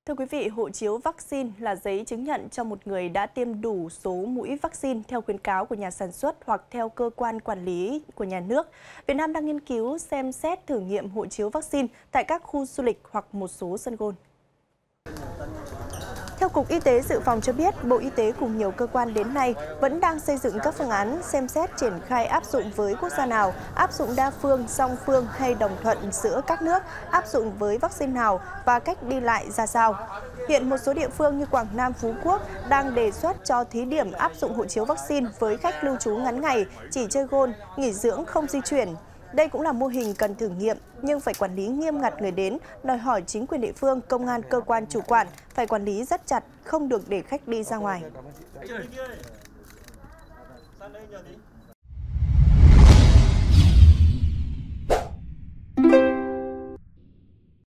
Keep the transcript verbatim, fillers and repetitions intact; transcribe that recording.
Thưa quý vị, hộ chiếu vaccine là giấy chứng nhận cho một người đã tiêm đủ số mũi vaccine theo khuyến cáo của nhà sản xuất hoặc theo cơ quan quản lý của nhà nước. Việt Nam đang nghiên cứu xem xét thử nghiệm hộ chiếu vaccine tại các khu du lịch hoặc một số sân golf. Theo Cục Y tế Dự phòng cho biết, Bộ Y tế cùng nhiều cơ quan đến nay vẫn đang xây dựng các phương án xem xét triển khai áp dụng với quốc gia nào, áp dụng đa phương, song phương hay đồng thuận giữa các nước, áp dụng với vaccine nào và cách đi lại ra sao. Hiện một số địa phương như Quảng Nam, Phú Quốc đang đề xuất cho thí điểm áp dụng hộ chiếu vaccine với khách lưu trú ngắn ngày, chỉ chơi golf, nghỉ dưỡng không di chuyển. Đây cũng là mô hình cần thử nghiệm, nhưng phải quản lý nghiêm ngặt người đến, đòi hỏi chính quyền địa phương, công an, cơ quan chủ quản phải quản lý rất chặt, không được để khách đi ra ngoài.